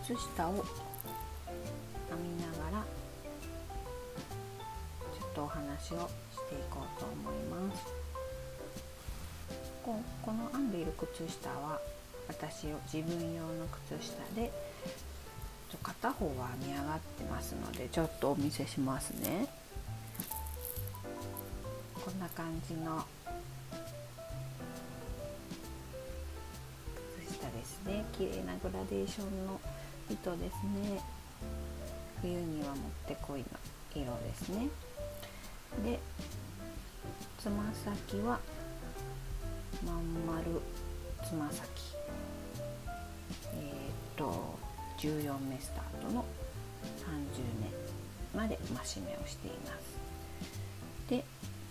靴下を編みながらちょっとお話をしていこうと思います。この編んでいる靴下は私自分用の靴下で、片方は編み上がってますのでちょっとお見せしますね。こんな感じの靴下ですね。綺麗なグラデーションの糸ですね。冬にはもってこいの色ですね。で、つま先はまん丸つま先、14目スタートの30目まで増し目をしています。で、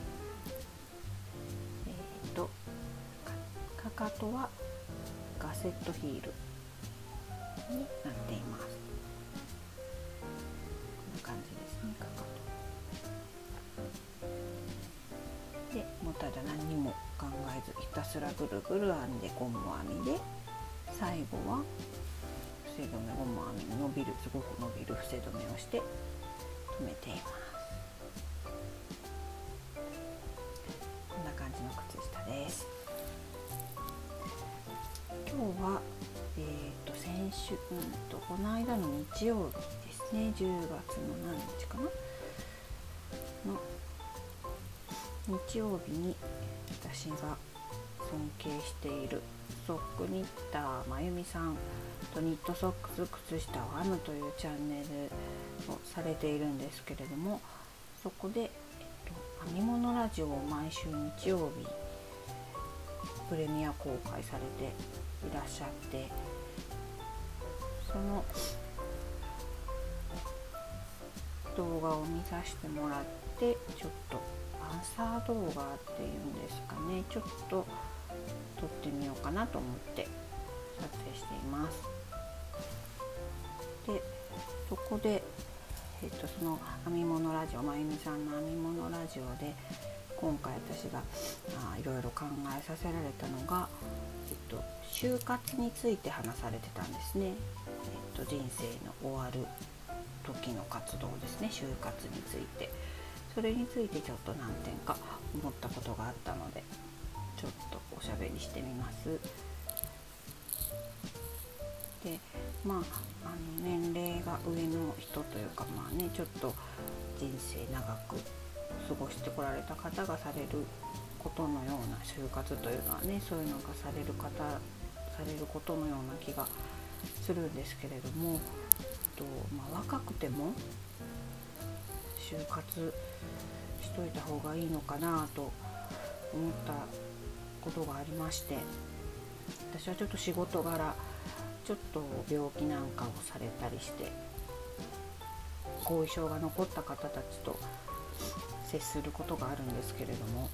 かかとはガセットヒールになっています。こんな感じですね、かかと。で、もうただ何にも考えずひたすらぐるぐる編んでゴム編みで、最後は伏せ止めゴム編みのすごく伸びる伏せ止めをして留めています。こんな感じの靴下です。今日は、先週、この間の日曜日ですね、10月の何日かなの日曜日に、私が尊敬しているソックニッターまゆみさんとニットソックス靴下を編むというチャンネルをされているんですけれども、そこで、編み物ラジオを毎週日曜日プレミア公開されていらっしゃって、その動画を見させてもらって、ちょっとアンサー動画っていうんですかね、ちょっと撮ってみようかなと思って撮影しています。で、そこで、その編み物ラジオ、まゆみさんの編み物ラジオで今回私がいろいろ考えさせられたのが、就活について話されてたんですね。人生の終わる時の活動ですね、就活について。それについてちょっと何点か思ったことがあったので、ちょっとおしゃべりしてみます。で、年齢が上の人というか、ちょっと人生長く過ごしてこられた方がされることのような就活というのはね、そういうのがされることのような気がするんですけれども、若くても就活しといた方がいいのかなと思ったことがありまして、私はちょっと仕事柄ちょっと病気なんかをされたりして後遺症が残った方たちと接することがあるんですけれども、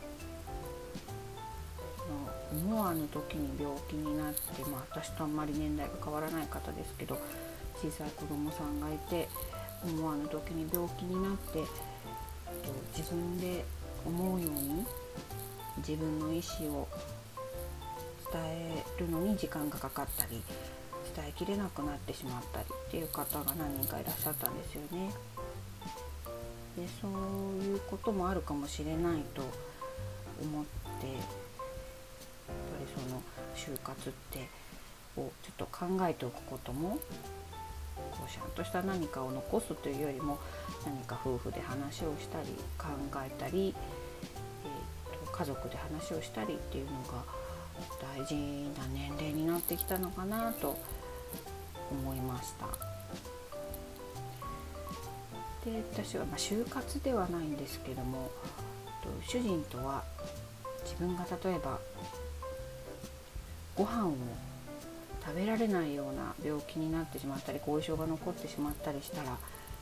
思わぬ時に病気になって、私とあんまり年代が変わらない方ですけど、小さい子供さんがいて、思わぬ時に病気になって、自分で思うように自分の意思を伝えるのに時間がかかったり、伝えきれなくなってしまったりっていう方が何人かいらっしゃったんですよね。で、そういうこともあるかもしれないと思って、やっぱりその就活ってをちょっと考えておくことも、ちゃんとした何かを残すというよりも、何か夫婦で話をしたり考えたり、家族で話をしたりっていうのが大事な年齢になってきたのかなと思いました。で、私は就活ではないんですけども、主人とは自分が例えばご飯を食べられないような病気になってしまったり、後遺症が残ってしまったりしたら、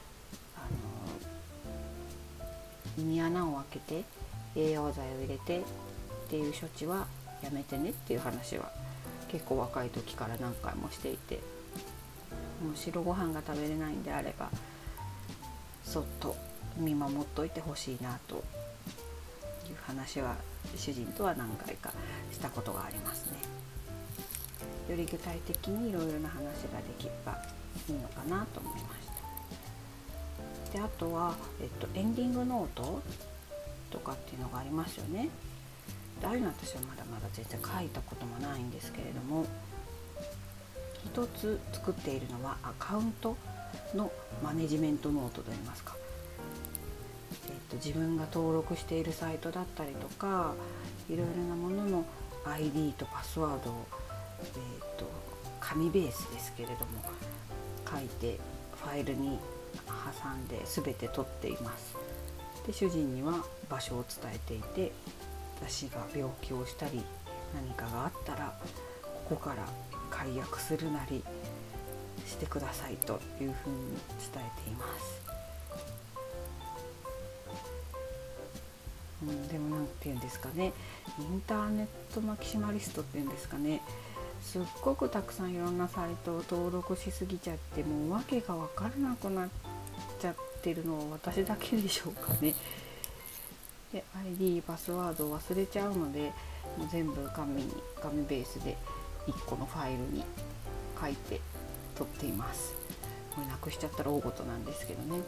胃に穴を開けて栄養剤を入れてっていう処置はやめてねっていう話は結構若い時から何回もしていて、もう白ご飯が食べれないんであればそっと見守っといてほしいなという話は主人とは何回かしたことがありますね。 より具体的にいろいろな話ができればいいのかなと思いました。であとは、エンディングノートとかっていうのがありますよね。でああいうの私はまだまだ全然書いたこともないんですけれども、一つ作っているのはアカウントのマネジメントノートといいますか、自分が登録しているサイトだったりとか、いろいろなものの ID とパスワードを、紙ベースですけれども書いてファイルに挟んで全て取っています。で主人には場所を伝えていて、私が病気をしたり何かがあったらここから解約するなりしてくださいというふうに伝えています。でもなんていうんですかね、インターネットマキシマリストっていうんですかね、すっごくたくさんいろんなサイトを登録しすぎちゃって、もう訳が分からなくなっちゃってるのは私だけでしょうかね。で ID パスワードを忘れちゃうので、もう全部紙ベースで1個のファイルに書いて取っています。これなくしちゃったら大事なんですけどね。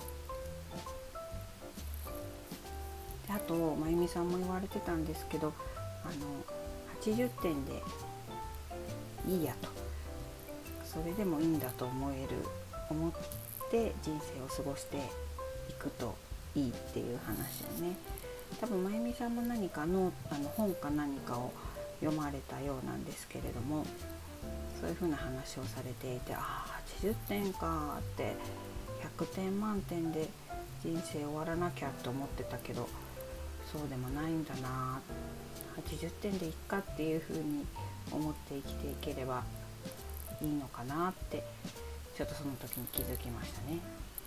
であとまゆみさんも言われてたんですけど、80点でいいやと、それでもいいんだと思って人生を過ごしていくといいっていう話をね、多分まゆみさんも何かの本か何かを読まれたようなんですけれども、そういうふうな話をされていて、80点かって100点満点で人生終わらなきゃと思ってたけど、そうでもないんだな、80点でいっかっていうふうに思って生きていければいいのかなってちょっとその時に気づきましたね。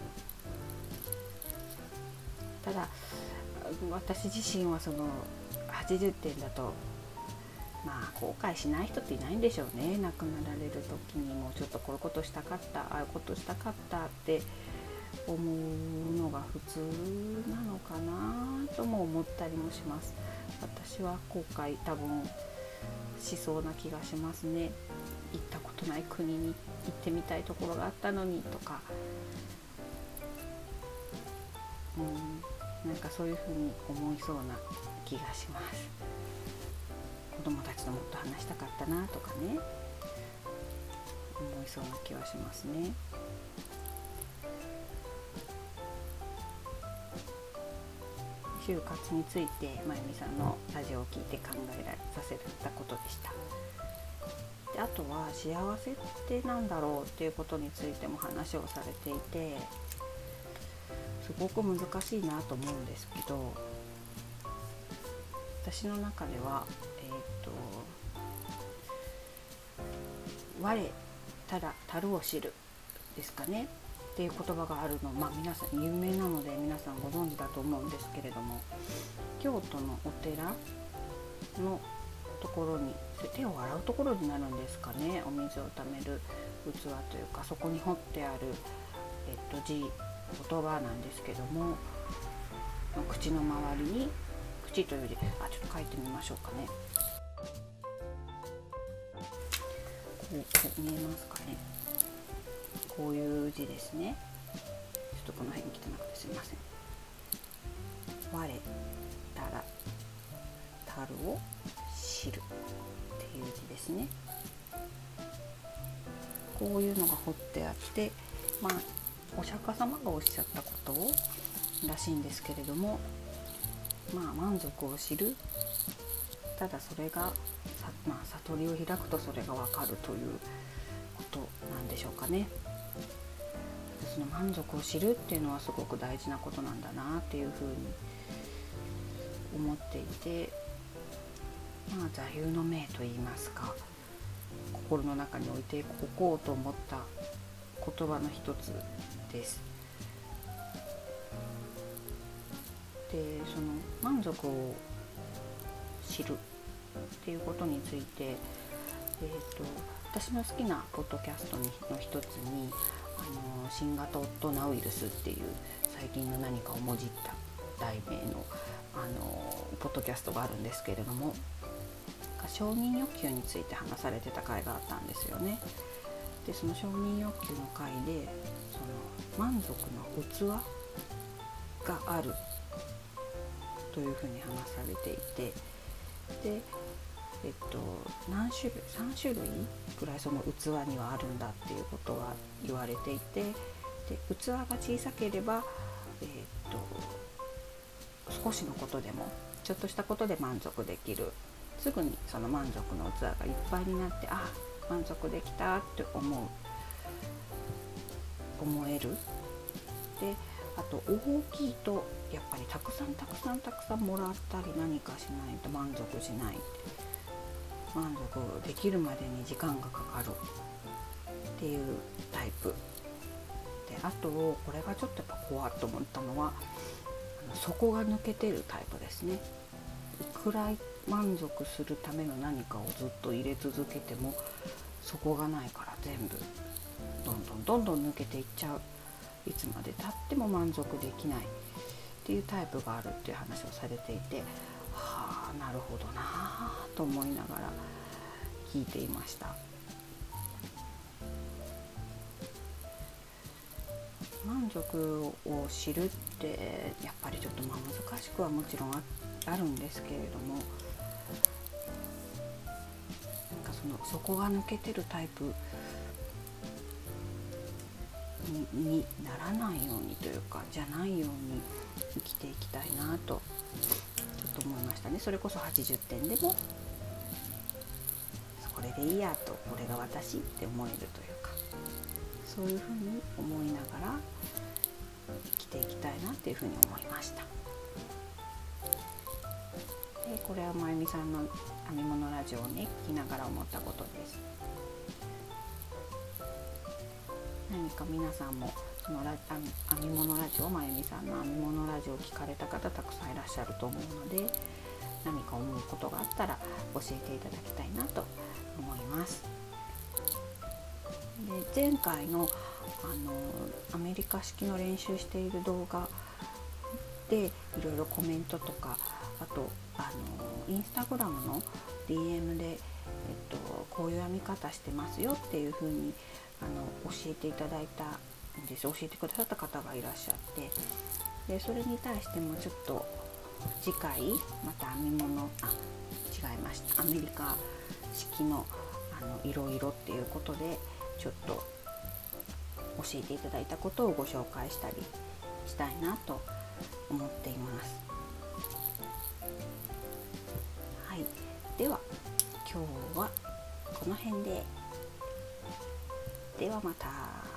ただ私自身はその80点だと後悔しない人っていないんでしょうね。亡くなられる時にもちょっとこういうことしたかった、ああいうことしたかったって思うのが普通なのかなとも思ったりもします。私は後悔多分しそうな気がしますね。行ったことない国に行ってみたいところがあったのにとか、なんかそういうふうに思いそうな気がします。子供たちともっと話したかったなとかね、思いそうな気はしますね。就活についてまゆみさんのラジオを聞いて考えさせたことでした。であとは幸せってなんだろうっていうことについても話をされていて、すごく難しいなと思うんですけど、私の中では我ただ樽を知るですかねっていう言葉があるの、皆さん有名なので皆さんご存知だと思うんですけれども、京都のお寺のところに手を洗うところになるんですかね、お水をためる器というか、そこに彫ってある、言葉なんですけども、口の周りに口という字、ちょっと書いてみましょうかね。こう見えますかね。こういう字ですね。ちょっとこの辺に汚くてすいません。我たら樽を知るっていう字ですね。こういうのが彫ってあって、お釈迦様がおっしゃったことらしいんですけれども、満足を知る、ただそれが悟りを開くとそれが分かるということなんでしょうかね。その満足を知るっていうのはすごく大事なことなんだなっていうふうに思っていて、座右の銘といいますか、心の中に置いておこうと思った言葉の一つです。でその満足を知るっていうことについて、私の好きなポッドキャストの一つに新型コロナウイルスっていう最近の何かをもじった題名のポッドキャストがあるんですけれども、 承認欲求について話されてた回があったんですよね。でその承認欲求の回でその満足の器があるというふうに話されていて、で何種類3種類ぐらいその器にはあるんだっていうことが言われていて、で器が小さければ、少しのことでもちょっとしたことで満足できる、すぐにその満足の器がいっぱいになって、あ、満足できたって思える。であと大きいとやっぱりたくさんもらったり何かしないと満足しない、満足できるまでに時間がかかるっていうタイプで、あとこれがちょっとやっぱ怖いと思ったのは底が抜けてるタイプですね。いくら満足するための何かをずっと入れ続けても底がないから全部どんどん抜けていっちゃう、いつまで経っても満足できないっていうタイプがあるっていう話をされていて、はあ、なるほどなと思いながら聞いていました。満足を知るってやっぱりちょっと難しくはもちろんあるんですけれども、なんかその底が抜けてるタイプにならないようにというか、じゃないように生きていきたいなとちょっと思いましたね。それこそ80点でもこれでいいやと、これが私って思えるというか、そういうふうに思いながら生きていきたいなっていうふうに思いました。でこれはまゆみさんの編み物ラジオをね聞きながら思ったことです。何か皆さんもその編み物ラジオ、まゆみさんの編み物ラジオを聞かれた方たくさんいらっしゃると思うので、何か思うことがあったら教えていただきたいなと思います。で前回のアメリカ式の練習している動画でいろいろコメントとか、あとインスタグラムの DM で、こういう編み方してますよっていう風に教えていただいたんです。教えてくださった方がいらっしゃって、でそれに対してもちょっと次回また編み物違いました、アメリカ式のいろいろっていうことでちょっと教えていただいたことをご紹介したりしたいなと思っています。はい、では今日はこの辺で。ではまた。